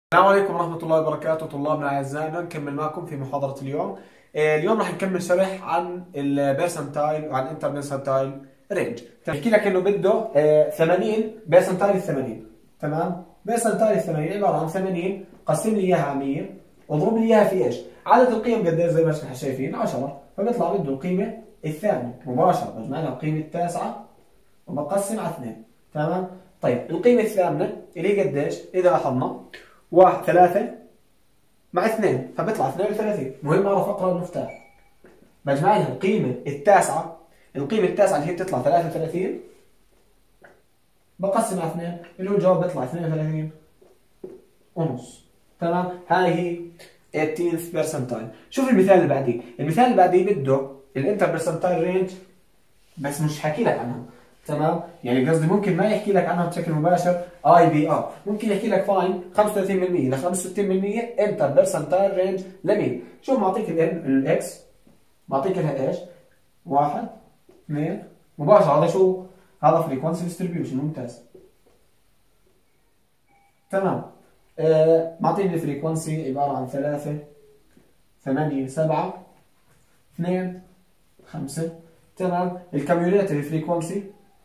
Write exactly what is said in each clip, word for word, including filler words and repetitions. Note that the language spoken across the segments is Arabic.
السلام عليكم ورحمة الله وبركاته طلابنا أعزائنا، نكمل معكم في محاضرة اليوم. آه، اليوم راح نكمل شرح عن البيرسنتايل وعن الانتر بيرسنتايل رينج. بحكي لك إنه بده آه، ثمانين بيرسنتايل ال ثمانين، تمام؟ بيرسنتايل ال ثمانين عبارة عن ثمانين قسم لي إياها على مية واضرب لي إياها في إيش؟ عدد القيم قديش زي ما احنا شايفين عشرة، فبيطلع بده القيمة الثامنة مباشرة، بجمع لها القيمة التاسعة وبقسم على اثنين، تمام؟ طيب القيمة الثامنة اللي هي قديش؟ إذا لاحظنا واحد ثلاثة مع اثنين فبيطلع اثنين وثلاثين، مهم اعرف اقرا المفتاح. بجمع لها القيمة التاسعة، القيمة التاسعة اللي هي بتطلع ثلاثة وثلاثين بقسم على اثنين اللي هو الجواب بيطلع اثنين وثلاثين ونص، تمام؟ هاي هي ثمانية بيرسنتايل. شوف المثال اللي بعديه، المثال اللي بعديه بده الانتر بيرسنتايل رينج بس مش حكي لك عنها، تمام؟ يعني قصدي ممكن ما يحكي لك عنها بشكل مباشر اي بي ار، ممكن يحكي لك فاين خمسة وثلاثين بالمية ل خمسة وستين بالمية انتر بيرسنتايل رينج لمين؟ شوف معطيك الاكس، معطيك لها ايش؟ واحد اثنين مباشرة، هذا شو؟ هذا فريكونسي ديستريبيوشن، ممتاز. تمام. آه معطيني الفريكونسي عبارة عن ثلاثة ثمانية سبعة اثنين خمسة، تمام. الكاميوليتر فريكونسي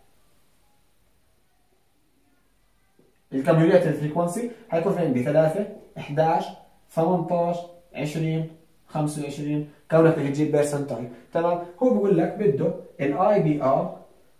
الكاميوليتر فريكونسي حيكون في عندي ثلاثة أحد عشر ثمانية عشر عشرين خمسة وعشرين، كونك بدك تجيب بيرسنتايل، تمام. هو بقول لك بده الاي بي ار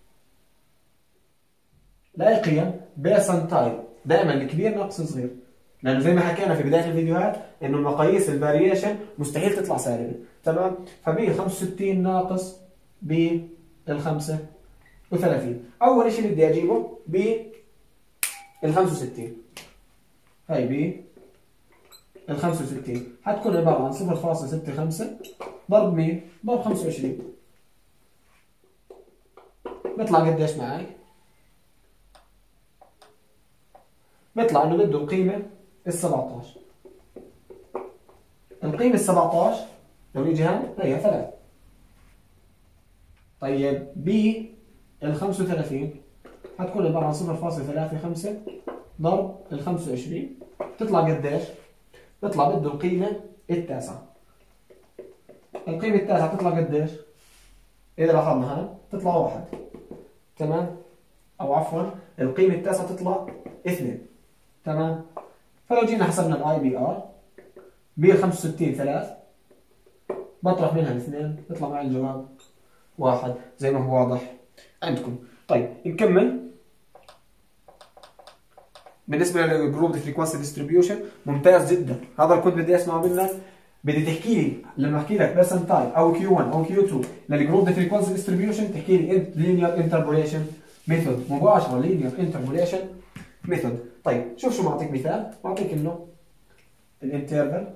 لا قيم بيرسنتايل، دائما الكبير ناقص صغير، لانه زي ما حكينا في بدايه الفيديوهات انه مقاييس الفاريشن مستحيل تطلع سالبه، تمام. فبي خمسة وستين ناقص بال خمسة وثلاثين، اول شيء بدي اجيبه بال خمسة وستين، هاي ب ال خمسة وستين حتكون عباره عن صفر فاصلة ستة خمسة ضرب مية ضرب خمسة وعشرين، بيطلع قديش معي؟ بيطلع انه بده القيمه ال سبعطعش، القيمه ال سبعطعش لو نيجي هون هي ثلاثة. طيب ب ال خمسة وثلاثين حتكون عباره عن صفر فاصلة ثلاثة خمسة ضرب ال خمسة وعشرين، تطلع قديش؟ بيطلع بده القيمه التاسعه، القيمه التاسعه تطلع قديش؟ اذا لاحظنا هون تطلع واحد، تمام؟ او عفوا القيمه التاسعه تطلع اثنين، تمام. فلو جينا حسبنا الاي بي ار ب خمسة وستين ثلاثة بطرح منها الاثنين بيطلع معي الجواب واحد زي ما هو واضح عندكم. طيب نكمل. بالنسبه للجروب فريكوانسي ديستريبيوشن ممتاز جدا، هذا اللي كنت بدي اسمعه منك. بدي تحكي لي لما احكي لك بيرسنتايل او كيو واحد او كيو اثنين للجروب فريكوانسي ديستريبيوشن تحكي لي لينير انتربوليشن ميثود، مباشره لينير انتربوليشن ميثود. طيب شوف شو معطيك مثال، معطيك انه الانترفال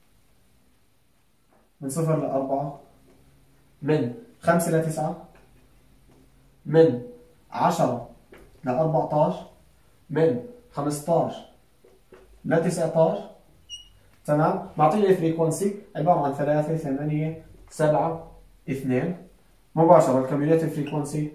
من صفر ل أربعة، من خمسة ل تسعة، من عشرة ل أربعطعش، من خمسطعش ل تسعطعش، تمام. معطيني الفريكونسي عبارة عن ثلاثة ثمانية سبعة اثنين، مباشرة الكاميوليتيف فريكونسي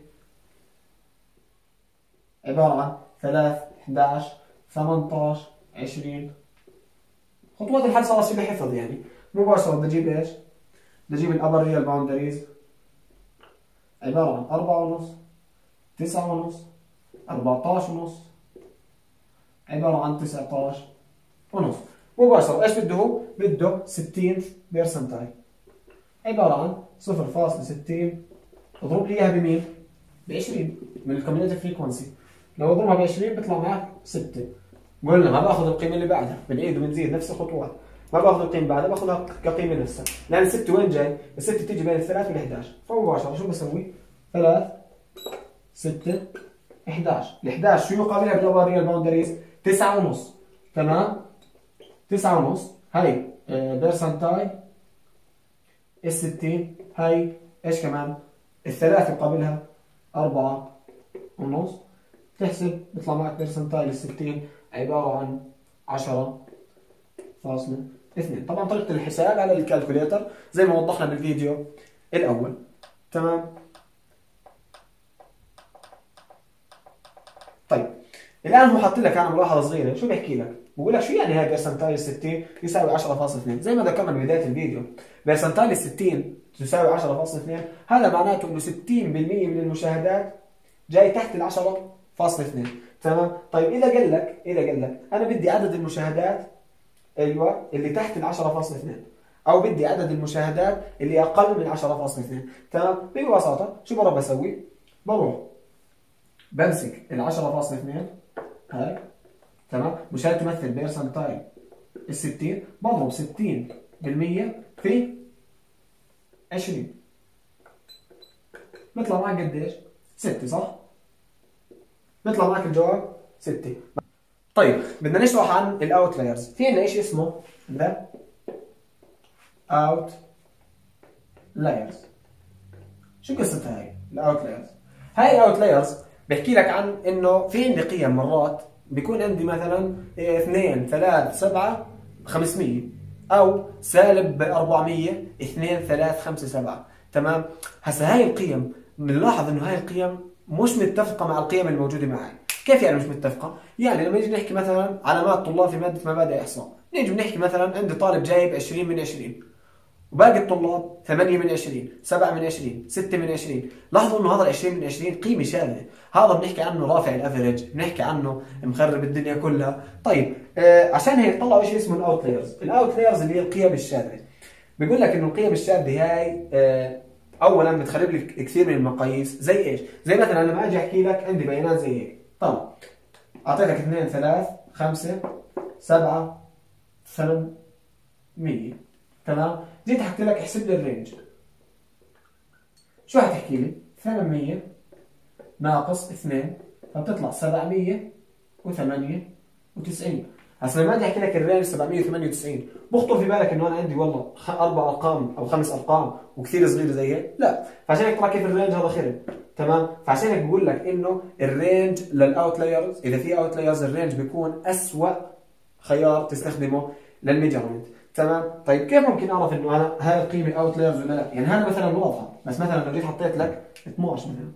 عبارة عن ثلاثة أحد عشر ثمانية عشر عشرين. خطوات الحل صار شبه حفظ يعني، مباشرة بدي اجيب ايش؟ بدي اجيب الابر ريال باوندريز عبارة عن أربعة ونص تسعة ونص أربعطعش ونص عبارة عن تسعطعش ونص، مباشرة ايش بده هو؟ بده ستين بيرسنتايل عبارة عن صفر فاصلة ستين اضرب لي اياها بمين؟ ب عشرين من الكوميونيتي فريكونسي، لو اضربها ب عشرين بيطلع معك ستة. قلنا ما باخذ القيمة اللي بعدها، بنعيد وبنزيد نفس الخطوات، ما باخذ القيمة بعدها باخذها كقيمة نفسها، لأن الستة وين جاي؟ الستة تيجي بين الثلاث وال إحدى عشر، فمباشرة شو بسوي؟ ثلاثة ستة إحدى عشر، ال إحدى عشر شو يقابلها بالأبر ريال باوندريز؟ تسعة ونص، تمام؟ تسعة ونص هاي بيرسنتايل، ال ستين هاي ايش كمان؟ الثلاثة يقابلها أربعة ونص، تحسب بيطلع معك بيرسنتايل ال ستين عبارة عن عشرة فاصلة اثنين. طبعا طريقة الحساب على الكالكوليتر زي ما وضحنا بالفيديو الأول، تمام. طيب الآن هو حاط لك أنا ملاحظة صغيرة، شو بيحكي لك؟ بقول لك شو يعني هاي بيرسنتايل ستين يساوي عشرة فاصلة اثنين؟ زي ما ذكرنا ببدايه الفيديو، بيرسنتايل ستين تساوي عشرة فاصلة اثنين، هذا معناته انه ستين بالمية من المشاهدات جاي تحت ال عشرة فاصلة اثنين. تمام؟ طيب اذا قال لك اذا قال لك انا بدي عدد المشاهدات ايوه اللي تحت ال عشرة فاصلة اثنين، او بدي عدد المشاهدات اللي اقل من عشرة فاصلة اثنين. تمام؟ ببساطه شو بروح بسوي؟ بروح بمسك ال عشرة فاصلة اثنين هاي، تمام، مشان تمثل بيرسنتايل ال ستين، بضرب ستين بالمية في عشرين، بيطلع معك قديش؟ ستة، صح؟ بيطلع معك الجواب ستة. طيب بدنا نشرح عن الاوتلايرز. في عندنا شيء اسمه ذا اوت لايرز. شو قصتها هاي الاوتلايرز؟ هاي الاوتلايرز بحكي لك عن انه في عندي قيم مرات بيكون عندي مثلا اثنين ثلاثة سبعة خمسمية، او سالب أربعمية اثنين ثلاثة خمسة سبعة. تمام؟ هسا هاي القيم بنلاحظ انه هاي القيم مش متفقه مع القيم الموجوده معي. كيف يعني مش متفقه؟ يعني لما نيجي نحكي مثلا علامات طلاب في ماده مبادئ احصاء، نيجي بنحكي مثلا عندي طالب جايب عشرين من عشرين، وباقي الطلاب ثمانية من عشرين، سبعة من عشرين، ستة من عشرين. لاحظوا انه هذا ال عشرين من عشرين قيمه شاذه، هذا بنحكي عنه رافع الافرج، بنحكي عنه مخرب الدنيا كلها. طيب آه عشان هيك طلعوا شيء اسمه الاوتلايرز. الاوتلايرز اللي هي القيم الشاذه. بيقول لك انه القيم الشاذه هاي آه اولا بتخرب لك كثير من المقاييس. زي ايش؟ زي مثلا لما اجي احكي لك عندي بيانات زي هيك، طلع اعطيتك اثنين ثلاثة خمسة سبعة ثمانمية، تمام؟ جيت حكيت لك احسب لي الرينج، شو حتحكي لي؟ ثمانمية ناقص اثنين، فبتطلع سبعمية وثمانية وتسعين. هسا لما اجي احكي لك الرينج سبعمية وثمانية وتسعين، بخطر في بالك انه انا عندي والله اربع ارقام او خمس ارقام وكثير صغيره زي هيك؟ لا، فعشان هيك طلع كيف الرينج هذا خرب. تمام؟ فعشان هيك بقول لك انه الرينج للاوتلايرز، اذا في اوتلايرز الرينج بيكون اسوء خيار تستخدمه للميجرمنت. تمام؟ طيب كيف ممكن اعرف انه انا هاي القيمه اوتلايرز ولا لا؟ يعني هذا مثلا واضحه، بس مثلا لو جيت حطيت لك اثناشر مثلا،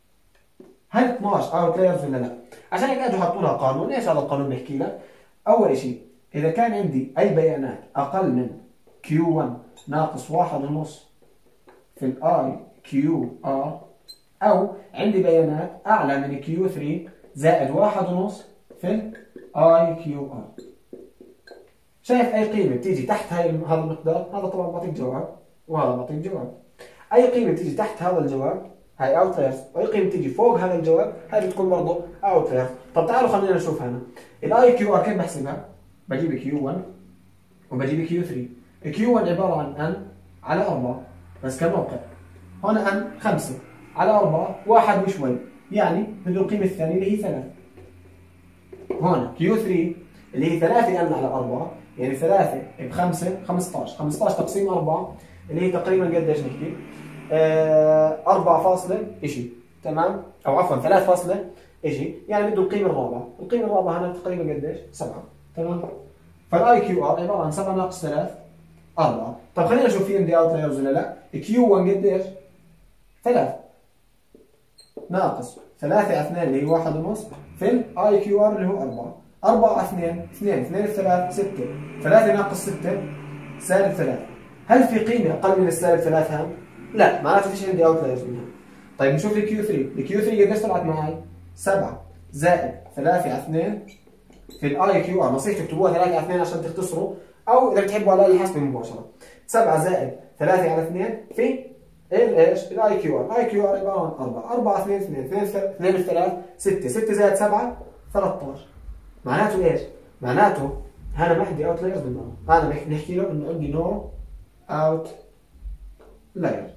هل اثناشر اوتلايرز ولا لا؟ عشان هيك اجوا حطوا لها قانون. ايش هذا القانون بيحكي لك؟ اول شيء اذا كان عندي اي بيانات اقل من كيو واحد ناقص واحد ونص في الاي كيو ار، او عندي بيانات اعلى من كيو ثلاثة زائد واحد ونص في الاي كيو ار. شايف اي قيمه بتيجي تحت هاي هذا المقدار، هذا طبعا بعطيك جواب وهذا بعطيك جواب. اي قيمه بتيجي تحت هذا الجواب هاي اوتلايرز، واي قيمه بتيجي فوق هذا الجواب هاي بتكون برضه اوتلايرز. طب تعالوا خلينا نشوف هنا الاي كيو ار كيف بحسبها؟ بجيب كيو واحد وبجيب كيو ثلاثة. كيو واحد عباره عن ان على أربعة بس كموقع، هون ان خمسة على أربعة واحد وشوي، يعني بده القيمه الثانيه اللي هي ثلاثة. هون كيو ثلاثة اللي هي ثلاثة ان على أربعة، يعني ثلاثة ب خمسة خمسطعش، خمسطعش تقسيم أربعة اللي هي تقريبا قديش نحكي؟ آه أربعة فاصلة شيء، تمام؟ او عفوا ثلاثة فاصلة شيء، يعني بده القيمه الرابعه، القيمه الرابعه هنا تقريبا قديش؟ سبعة، تمام؟ فالاي كيو ار عباره عن سبعة ناقص ثلاثة أربعة. طيب خلينا نشوف في عندي اوتلايرز ولا لا. كيو واحد قديش؟ ثلاثة ناقص ثلاثة على اثنين اللي هي واحد ونص في الاي كيو ار اللي هو أربعة. أربعة على اثنين اثنين، اثنين في ثلاثة ستة، ثلاثة ناقص ستة سالب ثلاثة. هل في قيمه اقل من السالب ثلاثة هون؟ لا، معناته فيش عندي اوتلايرز منها. طيب نشوف الكيو ثلاثة، الكيو ثلاثة قديش طلعت معي؟ سبعة زائد ثلاثة على اثنين في الاي كيو ار، نصيحتي تكتبوها ثلاثة على اثنين عشان تختصروا، او اذا بتحبوا على الحاسبه مباشره. سبعة زائد ثلاثة على اثنين في ايش؟ الاي كيو ار، الاي كيو ار عباره عن أربعة، أربعة على اثنين اثنين، اثنين في ثلاثة ستة، ستة زائد سبعة ثلاثة عشر. معناته ايش؟ معناته هذا ما عندي اوت لايرز بالمره، هذا بنحكي له انه عندي نو اوت لاير.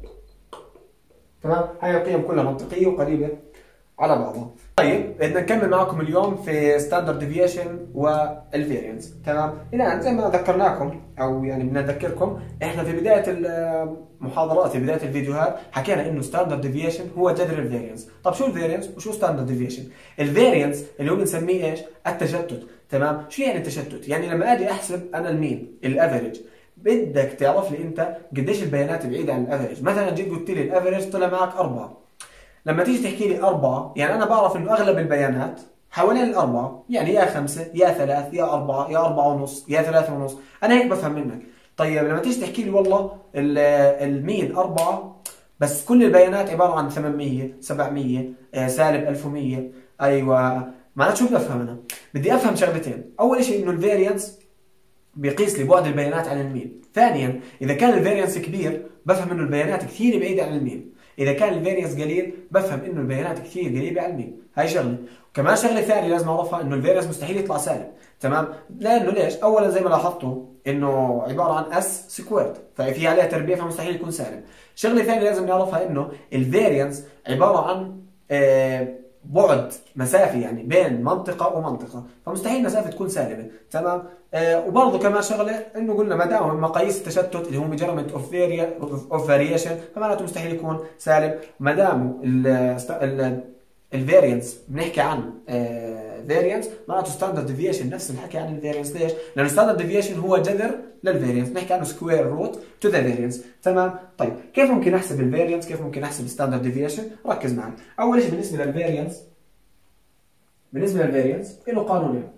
تمام؟ هاي القيم كلها منطقيه وقريبه على بعضها. طيب بدنا نكمل معكم اليوم في ستاندرد ديفيشن والفيرينس. تمام؟ الان زي ما ذكرناكم او يعني بدنا نذكركم، احنا في بدايه المحاضرات في بدايه الفيديوهات حكينا انه ستاندرد ديفيشن هو جذر الفيرينس. طب شو الفيرينس وشو ستاندرد ديفيشن؟ الفيرينس اللي هو بنسميه ايش؟ التشتت. تمام؟ شو يعني التشتت؟ يعني لما اجي احسب انا المين الافريج، بدك تعرف لي انت قديش البيانات بعيده عن الافريج. مثلا جيت قلت لي الافريج طلع معك أربعة، لما تيجي تحكي لي أربعة يعني أنا بعرف إنه أغلب البيانات حوالين الأربعة، يعني يا خمسة يا ثلاث يا أربعة يا أربعة ونص يا ثلاثة ونص، أنا هيك بفهم منك. طيب لما تيجي تحكي لي والله الميل أربعة بس كل البيانات عبارة عن ثمانمية سبعمية آه سالب ألف ومية، أيوة معناته شو بدي أفهم أنا؟ بدي أفهم شغلتين، أول شيء إنه الفاريانس بيقيس لي بعد البيانات عن الميل، ثانيا إذا كان الفاريانس كبير بفهم إنه البيانات كثير بعيدة عن الميل، إذا كان الفاريانس قليل بفهم إنه البيانات كثير قريبة عن الميل، هاي شغلة. وكمان شغلة ثانية لازم أعرفها إنه الفاريانس مستحيل يطلع سالب، تمام؟ لأنه ليش؟ أولا زي ما لاحظتوا إنه عبارة عن اس سكويرد، ففي عليها تربيع فمستحيل يكون سالب. شغلة ثانية لازم نعرفها إنه الفاريانس عبارة عن آه بعد مسافة يعني بين منطقة ومنطقة، فمستحيل مسافة تكون سالبة، تمام؟ آه وبرضه كمان شغلة انه قلنا ما دام مقاييس التشتت اللي هو ميجرمنت اوف اوف فاريشن فمعناته مستحيل يكون سالب، ما دام الفاريانس بنحكي عن فاريانس معناته ستاندرد ديفيشن نفس الحكي عن الفاريانس. ليش؟ لانه ستاندرد ديفيشن هو جذر للفاريانس، بنحكي عنه سكوير روت تو ذا فاريانس، تمام؟ طيب كيف ممكن احسب الفاريانس؟ كيف ممكن احسب الستاندرد ديفيشن؟ ركز معي. اول شيء بالنسبه للفاريانس بالنسبه للفاريانس له قانونين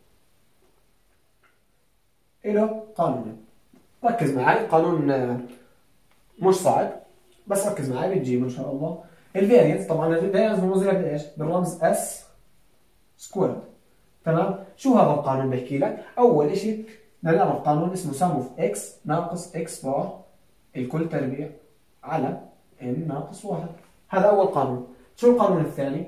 له قانونين ركز معي. قانون مش صعب بس ركز معي بتجيبه ان شاء الله. الفاريانس طبعا الفاريانس بنرمز لها بايش؟ بالرمز اس سكويرد، تمام؟ شو هذا القانون بيحكي لك؟ اول شيء بدنا نعرف قانون اسمه سم اوف اكس ناقص اكس بار الكل تربيع على ان ناقص واحد، هذا اول قانون. شو القانون الثاني؟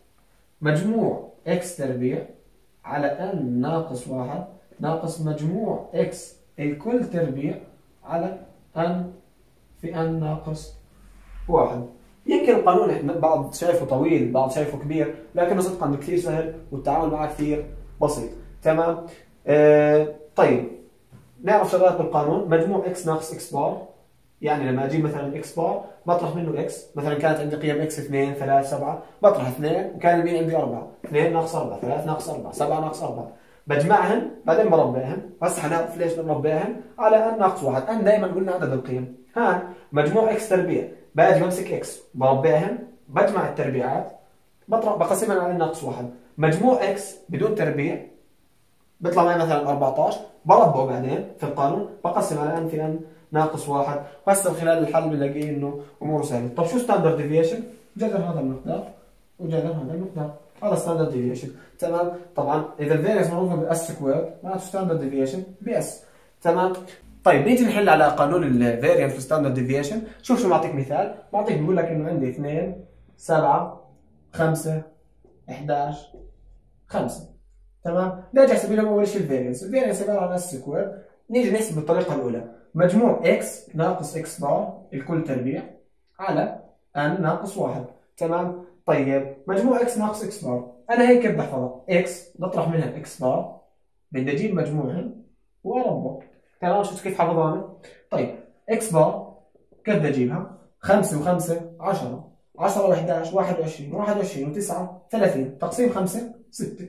مجموع اكس تربيع على ان ناقص واحد ناقص مجموع اكس الكل تربيع على ان في ان ناقص واحد. يمكن القانون بعض شايفه طويل بعض شايفه كبير، لكنه صدقا كثير سهل والتعامل معه كثير بسيط، تمام؟ آه طيب نعرف شغلات بالقانون. مجموع اكس ناقص اكس بار، يعني لما اجيب مثلا اكس بار بطرح منه اكس، مثلا كانت عندي قيم اكس اثنين ثلاثة سبعة بطرح اثنين وكان المين عندي أربعة، اثنين ناقص أربعة ثلاثة ناقص أربعة سبعة ناقص أربعة، بجمعهم بعدين بربعهم. هسه حنعرف ليش بنربعهم على ان ناقص واحد، ان دائما قلنا عدد القيم. ها مجموع اكس تربيع باجي بمسك اكس بربعهم بجمع التربيعات بطرح بقسمها على ناقص واحد. مجموع اكس بدون تربيع بيطلع معي مثلا أربعة عشر بربعه بعدين في القانون بقسم على ان في ان ناقص واحد، وهسه خلال الحل بنلاقي انه اموره سهله. طب شو ستاندرد ديفيشن؟ جذر هذا المقدار وجذر هذا المقدار، هذا ستاندرد ديفيشن، تمام؟ طبعا اذا الفاريانس مربوطه باس سكوير معناته ستاندرد ديفيشن باس، تمام؟ طيب نيجي نحل على قانون الفاريانس في ستاندرد ديفيشن. شوف شو معطيك مثال، معطيك بيقول لك انه عندي اثنين سبعة خمسة أحد عشر خمسة، تمام؟ بدي اجي احسب لهم اول شيء الفاريانس، الفاريانس عباره عن اس سكوير. نيجي نحسب بالطريقه الاولى مجموع اكس ناقص اكس بار الكل تربيع على ان ناقص واحد، تمام؟ طيب مجموع اكس ناقص اكس بار انا هيك كيف بحفظها؟ اكس بطرح منها اكس بار بدي اجيب مجموعهم واربع، تمام؟ شفت كيف حافظها انا؟ طيب اكس بار كيف بدي اجيبها؟ خمسة وخمسة عشرة، عشرة وأحد عشر واحد وعشرين، واحد وعشرين وتسعة ثلاثين، تقسيم خمسة ستة،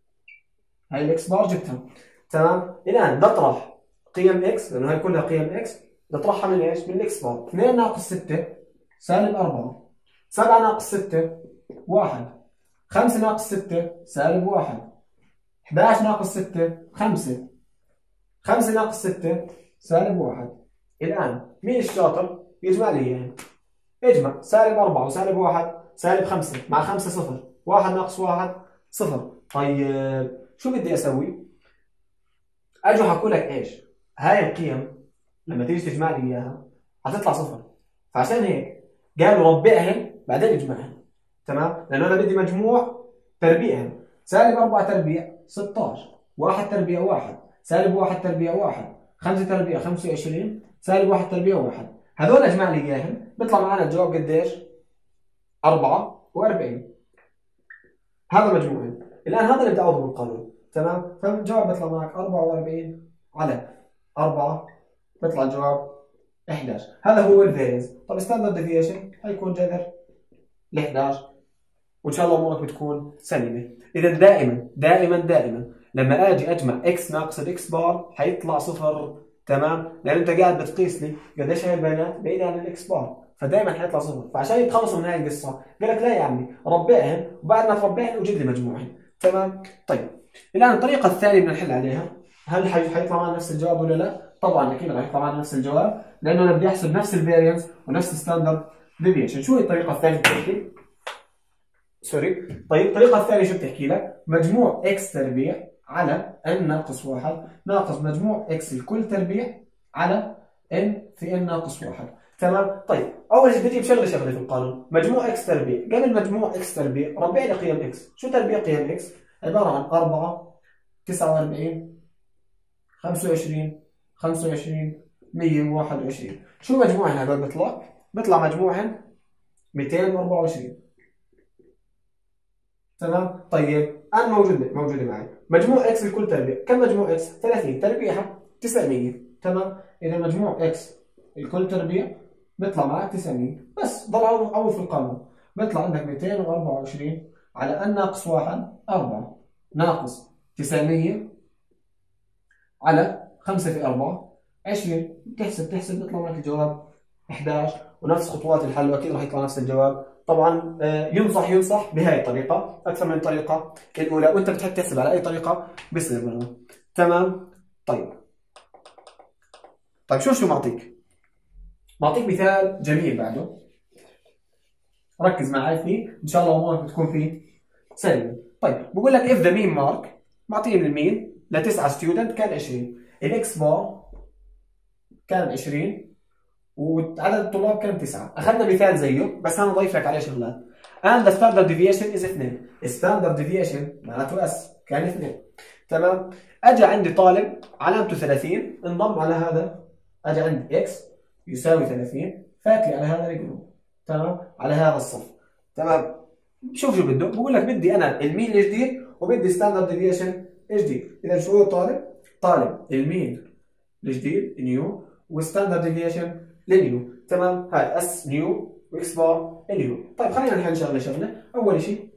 هاي الاكس بار جبتها، تمام؟ الان بطرح قيم اكس لانه هاي كلها قيم اكس بطرحها من ايش؟ من الاكس بار. اثنين ناقص ستة سالب أربعة، سبعة ناقص ستة واحد، خمسة ناقص ستة سالب واحد، أحد عشر ناقص ستة خمسة، خمسة ناقص ستة سالب واحد. الآن مين الشاطر؟ يجمع لي يعني. اجمع سالب أربعة وسالب واحد سالب خمسة مع خمسة صفر، واحد ناقص واحد صفر. طيب شو بدي أسوي؟ أجوا حكوا لك إيش؟ هاي القيم لما تيجي تجمع لي إياها هتطلع صفر، فعشان هيك قالوا ربعهم بعدين اجمعهم، تمام؟ لأنه أنا بدي مجموع تربيعهم. سالب أربعة تربيع ستة عشر، واحد تربيع واحد، سالب واحد تربيع واحد، خمسة تربيع خمسة وعشرين، سالب واحد تربيع واحد، هذول اجمع لي اياهم بيطلع معنا الجواب قديش؟ أربعة وأربعين. هذا مجموعين. الآن هذا اللي بدي أعوضه بالقانون، تمام؟ فالجواب بيطلع معك أربعة وأربعين على أربعة بيطلع الجواب أحد عشر. هذا هو الفاريانس. طب ستاندرد ديفيشن حيكون جذر ل أحد عشر، وإن شاء الله أمورك بتكون سليمة. إذا دائما دائما دائما لما اجي اجمع اكس ناقص الاكس بار حيطلع صفر، تمام؟ لان انت قاعد بتقيس لي قديش هي البيانات بعيده عن الاكس بار، فدائما حيطلع صفر. فعشان يتخلصوا من هاي القصه قال لك لا يا عمي ربعهم وبعد ما تربعهم وجيب لي مجموعهم. تمام. طيب الان الطريقه الثانيه بدنا نحل عليها، هل حيطلع معنا نفس الجواب ولا لا؟ طبعا اكيد راح يطلع معنا نفس الجواب، لانه انا بدي احسب نفس الفاريانس ونفس الستاندرد ديفيشن. شو هي الطريقه الثانيه بتحكي؟ سوري. طيب الطريقه الثانيه شو بتحكي لك؟ مجموع اكس تربيع على ان ناقص واحد ناقص مجموع اكس الكل تربيع على ان في ان ناقص واحد. تمام. طيب اول شيء بدي اجيب شغله شغله في القانون، مجموع اكس تربيع. قبل مجموع اكس تربيع ربع لي قيم اكس. شو تربيع قيم اكس؟ عباره عن أربعة، تسعة وأربعين، خمسة وعشرين، خمسة وعشرين، مية وواحد وعشرين. شو مجموعهم هذول بيطلع؟ بيطلع مجموعهم مئتين وأربعة وعشرين. تمام. طيب انا موجوده موجوده معي مجموع اكس الكل تربيع. كم مجموع اكس؟ ثلاثين تربيعها تسعمية. تمام. اذا مجموع اكس الكل تربيع بيطلع معك تسعمية. بس ضل عوض في القانون، بيطلع عندك مئتين وأربعة وعشرين على ان ناقص واحد أربعة ناقص تسعمية على خمسة في أربعة عشرين. بتحسب تحسب بيطلع معك الجواب أحد عشر. ونفس خطوات الحل واكيد راح يطلع نفس الجواب. طبعا ينصح ينصح بهاي الطريقه اكثر من الطريقه الاولى، وانت بتحب تحسب على اي طريقه بيصير معنا. تمام. طيب طيب شو شو معطيك؟ معطيك مثال جميل بعده، ركز معي فيه ان شاء الله امورك بتكون فيه سليمه. طيب بقول لك if the mean mark، معطيه من المين لتسعه ستودنت كان عشرين، الاكس بار كان عشرين وعدد الطلاب كان تسعة. اخذنا مثال زيه بس انا ضيف لك عليه شغلات. and the standard deviation is اثنين. standard deviation معناته اس كان اثنين. تمام. اجى عندي طالب علامته ثلاثين انضم على هذا، اجى عندي اكس يساوي ثلاثين فات لي على هذا الجروب. تمام. على هذا الصف. تمام. شوف شو بده، بقول لك بدي انا المين الجديد وبدي ستاندرد ديفيشن جديد. اذا شو هو الطالب؟ طالب المين الجديد نيو وستاندرد ديفيشن لنيو. تمام. هاي اس نيو واكس بار نيو. طيب خلينا نحل شغله شغله. اول شيء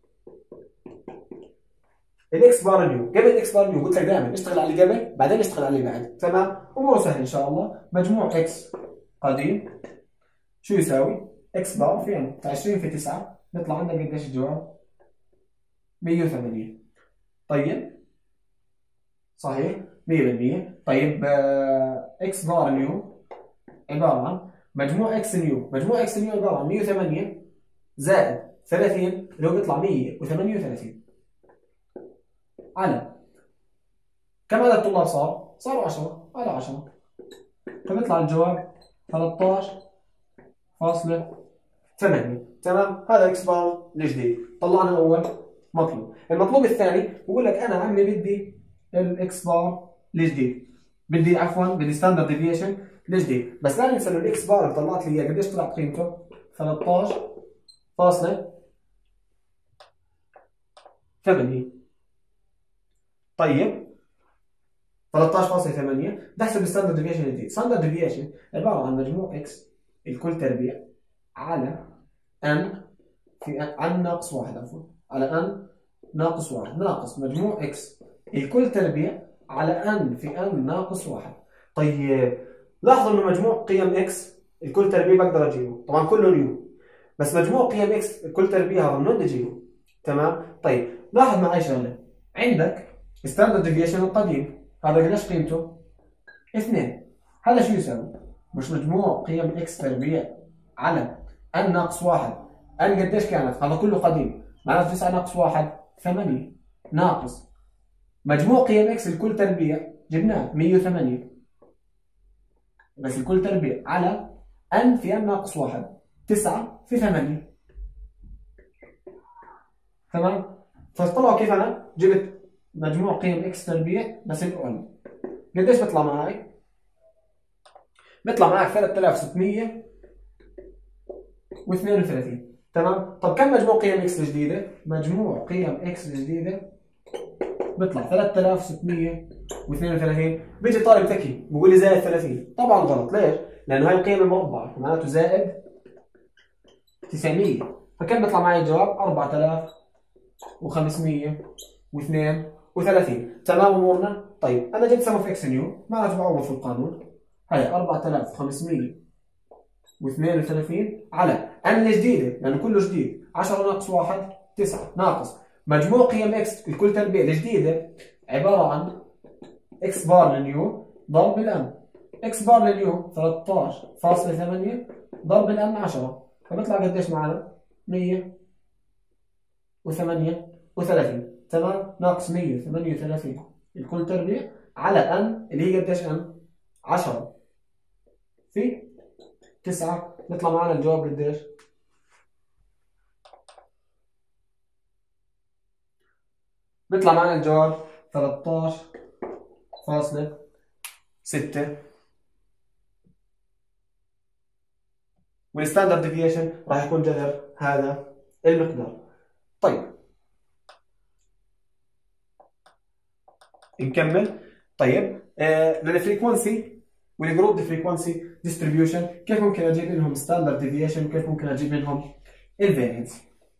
الاكس بار نيو. قبل الاكس بار نيو قلت لك دائما اشتغل على اللي قبل بعدين اشتغل على اللي بعد. تمام. اموره سهل ان شاء الله. مجموع اكس قديم شو يساوي؟ اكس بار في عشرين في تسعة بيطلع عندك قديش الجواب؟ مية وثمانين. طيب صحيح مية بالمية. طيب اكس بار نيو عباره عن مجموع اكس نيو، مجموع اكس نيو عباره عن مية وثمانية زائد ثلاثين اللي هو بيطلع مية وثمانية وثلاثين على كم عدد الطلاب صار؟ صاروا عشرة على عشرة، فبيطلع الجواب ثلاثة عشر فاصلة ثمانية. تمام. هذا اكس بار الجديد. طلعنا اول مطلوب. المطلوب الثاني بقول لك انا عمي بدي الاكس بار الجديد، بدي عفوا بدي ستاندرد ديفيشن الجديد، بس لا ننسى انه الاكس بار اللي طلعت لي اياه قديش طلعت قيمته؟ ثلاثة عشر فاصلة ثمانية. طيب ثلاثة عشر فاصلة ثمانية بحسب الستاندرد ديفيشن الجديد. ستاندرد ديفيشن عباره عن مجموع اكس الكل تربيع على ان في ان ناقص واحد عفوا على ان ناقص واحد ناقص مجموع اكس الكل تربيع على ان في ان ناقص واحد. طيب لاحظوا انه مجموع قيم اكس الكل تربيع بقدر اجيبه، طبعا كله نيو، بس مجموع قيم اكس الكل تربيع هذا منين بدي اجيبه؟ تمام. طيب لاحظ معي شغله، عندك ستاندرد ديفيشن القديم هذا قديش قيمته؟ اثنين. هذا شو يساوي؟ مش مجموع قيم اكس تربيع على ان ناقص واحد. ان قديش كانت؟ هذا كله قديم، معناته تسعة ناقص واحد ثمانية ناقص مجموع قيم اكس الكل تربيع جبناه مية وثمانية بس الكل تربيع على ان في ان ناقص واحد تسعة في ثمانية. تمام. فطلعوا كيف انا جبت مجموع قيم اكس تربيع بس الاول قديش بيطلع معي؟ بيطلع معك ثلاثة آلاف وستمية واثنين وثلاثين. تمام. طب كم مجموع قيم اكس الجديده؟ مجموع قيم اكس الجديده بيطلع ثلاثة آلاف وستمية واثنين وثلاثين. بيجي طالب ذكي بقول لي زائد ثلاثين، طبعا غلط. ليش؟ لانه هاي القيم المربعه معناته زائد تسعمية، فكم بيطلع معي الجواب؟ أربعة آلاف وخمسمية واثنين وثلاثين. تمام امورنا؟ طيب انا جبت سم اوف اكس نيو معناته بعوض في القانون. هاي أربعة آلاف وخمسمية واثنين وثلاثين على ان الجديده لانه كله جديد عشرة ناقص واحد تسعة ناقص مجموع قيم اكس الكل تربيع الجديده عباره عن اكس بار لليو ضرب الام. اكس بار لليو ثلاثة عشر فاصلة ثمانية ضرب الام عشرة، فبيطلع قديش معنا؟ مية وثمانية وثلاثين. تمام، ناقص مية وثمانية وثلاثين الكل تربيع على ان اللي هي قديش ان؟ عشرة في تسعة. بيطلع معنا الجواب قديش؟ بيطلع معنا الجواب ثلاثة عشر فاصلة ستة، والستاندرد ديفيشن راح يكون جذر هذا المقدار. طيب نكمل. طيب آه للفريكونسي والجروب فريكونسي ديستريبيوشن كيف ممكن اجيب لهم ستاندرد ديفيشن وكيف ممكن اجيب لهم الفارينس؟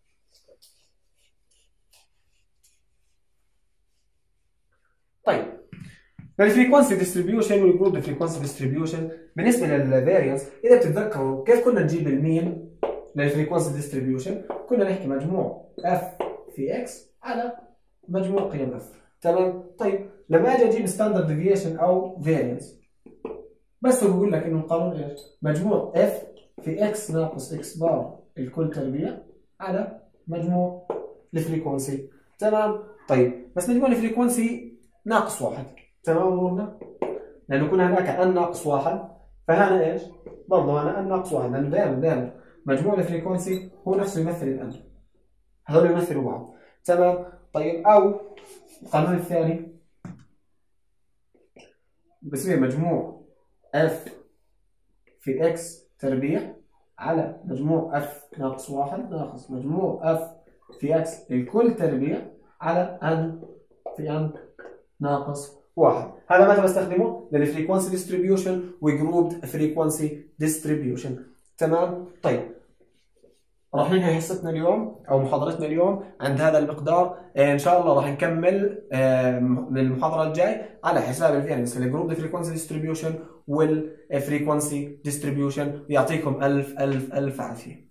طيب للفريكونسي ديستريبيوشن والجروب فريكونسي ديستريبيوشن بالنسبه للفارينس، اذا بتتذكروا كيف كنا نجيب المين للفريكونسي ديستريبيوشن؟ كنا نحكي مجموع اف في اكس على مجموع قيم اف. تمام. طيب لما اجي اجيب ستاندرد ديفيشن او فارينس، بس هو بقول لك انه القانون ايش؟ مجموع اف في اكس ناقص اكس بار الكل تربيع على مجموع الفريكونسي. تمام. طيب بس مجموع الفريكونسي ناقص واحد. تمام امورنا؟ لانه كنا هناك ان ناقص واحد، فهنا ايش؟ برضه هنا ان ناقص واحد، لانه دائما دائما مجموع الفريكونسي هو نفسه يمثل الان، هذول يمثلوا بعض. تمام. طيب او القانون الثاني بصير مجموع اف في اكس تربيع على مجموع اف ناقص واحد ناقص مجموع اف في اكس الكل تربيع على ان في ان ناقص واحد. هذا متى بستخدمه؟ للفريكونسي ديستريبيوشن وجروبد فريكونسي ديستريبيوشن. تمام. طيب راح ننهي حصتنا اليوم او محاضرتنا اليوم عند هذا المقدار. ان شاء الله راح نكمل من المحاضره الجاي على حساب الفارينس للجروب فريكونسي ديستريبيوشن والفريكونسي ديستريبيوشن. ويعطيكم الف الف الف عافيه.